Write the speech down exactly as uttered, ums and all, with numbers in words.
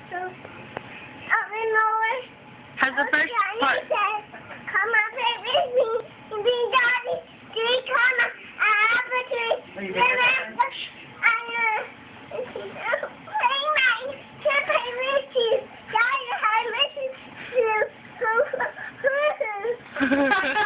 So, oh, and Lois. Has the first part. Says, come on, play with me. And be daddy. Three, come on. I have a tree. Remember, I know. Play my. To play with you. Daddy, I miss you.